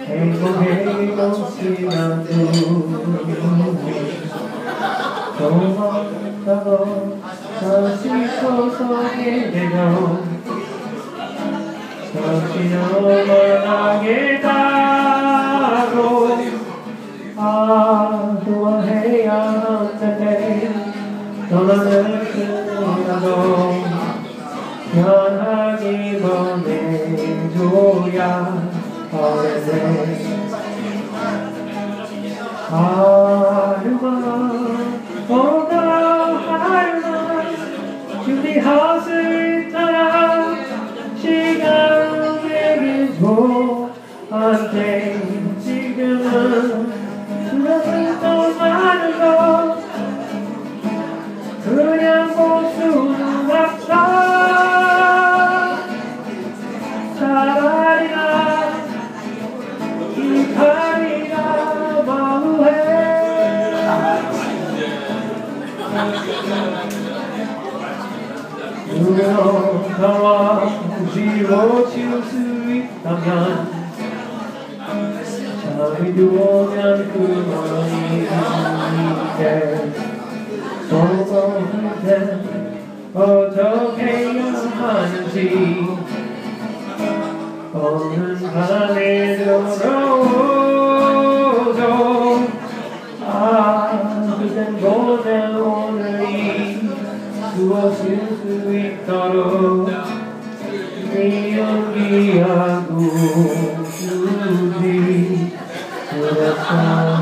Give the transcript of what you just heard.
행복해도 시간도 도망가고 다시 서서게 되면 다시 넘어가게 따로 좋아해야 하는데 너만을 끝나도 편하게 보내줘야 하는데 하루만 오다 하루만 준비할 수 있다라 시간을 내기도 안돼 지금은 수많은 더 많은 거 그냥 볼 수는 없어 차라리 나 이탈리아 마무해 우연하와 지워질 수 있다면 잠이 들어오면 그만이게 서서한테 어떻게 해야 하는지 오는 밤에 들어오죠 그댄 보내 오늘이 무엇일 수 있도록 네 연기하고 주지 그랬어